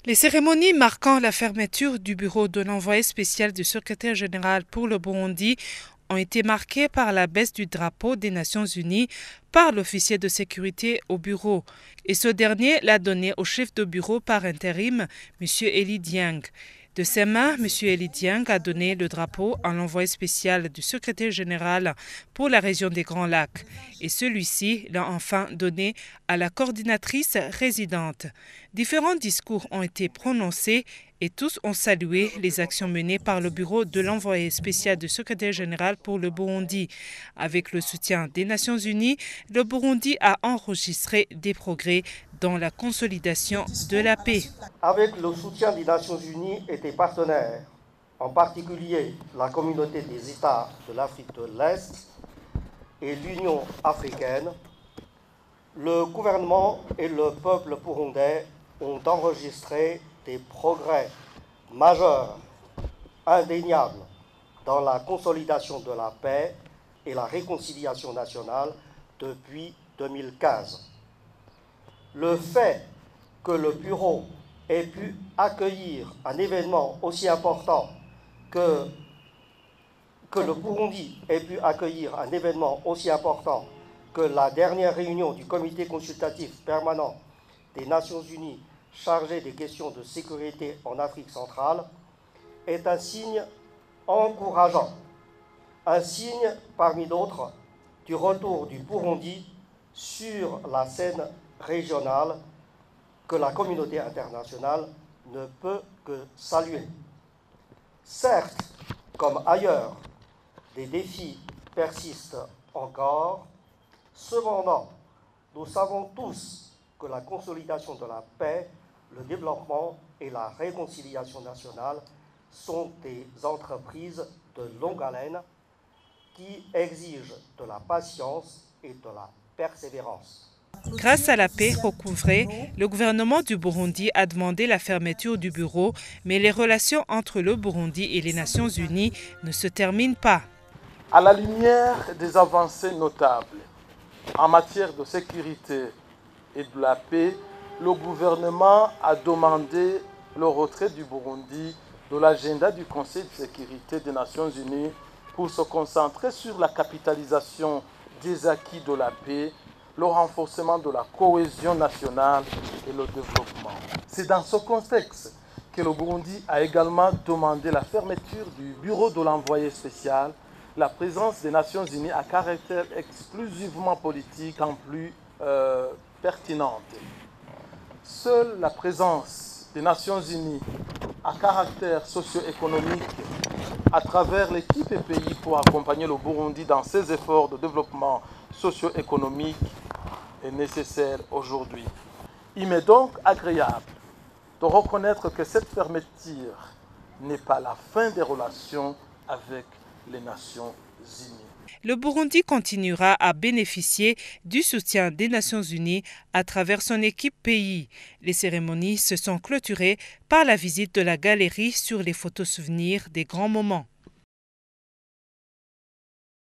Les cérémonies marquant la fermeture du bureau de l'envoyé spécial du secrétaire général pour le Burundi ont été marquées par la baisse du drapeau des Nations Unies par l'officier de sécurité au bureau, et ce dernier l'a donné au chef de bureau par intérim, M. Eli Dieng. De ses mains, M. Eli Dieng a donné le drapeau à l'envoyé spécial du secrétaire général pour la région des Grands Lacs, et celui-ci l'a enfin donné à la coordinatrice résidente. Différents discours ont été prononcés et tous ont salué les actions menées par le bureau de l'envoyé spécial du secrétaire général pour le Burundi. Avec le soutien des Nations Unies, le Burundi a enregistré des progrès dans la consolidation de la paix. Avec le soutien des Nations Unies et des partenaires, en particulier la communauté des États de l'Afrique de l'Est et l'Union africaine, le gouvernement et le peuple burundais ont enregistré des progrès majeurs, indéniables, dans la consolidation de la paix et la réconciliation nationale depuis 2015. Le fait que le bureau ait pu accueillir un événement aussi important que le Burundi ait pu accueillir un événement aussi important que la dernière réunion du comité consultatif permanent des Nations Unies chargé des questions de sécurité en Afrique centrale est un signe encourageant, un signe parmi d'autres du retour du Burundi sur la scène régionale que la communauté internationale ne peut que saluer. Certes, comme ailleurs, des défis persistent encore. Cependant, nous savons tous que la consolidation de la paix, le développement et la réconciliation nationale sont des entreprises de longue haleine qui exigent de la patience et de la persévérance. Grâce à la paix recouvrée, le gouvernement du Burundi a demandé la fermeture du bureau, mais les relations entre le Burundi et les Nations Unies ne se terminent pas. À la lumière des avancées notables en matière de sécurité et de la paix, le gouvernement a demandé le retrait du Burundi de l'agenda du Conseil de sécurité des Nations Unies pour se concentrer sur la capitalisation des acquis de la paix, le renforcement de la cohésion nationale et le développement. C'est dans ce contexte que le Burundi a également demandé la fermeture du bureau de l'envoyé spécial, la présence des Nations Unies à caractère exclusivement politique en plus pertinente. Seule la présence des Nations Unies à caractère socio-économique à travers l'équipe EPI pour accompagner le Burundi dans ses efforts de développement socio-économique est nécessaire aujourd'hui. Il m'est donc agréable de reconnaître que cette fermeture n'est pas la fin des relations avec les Nations Unies. Le Burundi continuera à bénéficier du soutien des Nations Unies à travers son équipe pays. Les cérémonies se sont clôturées par la visite de la galerie sur les photos souvenirs des grands moments.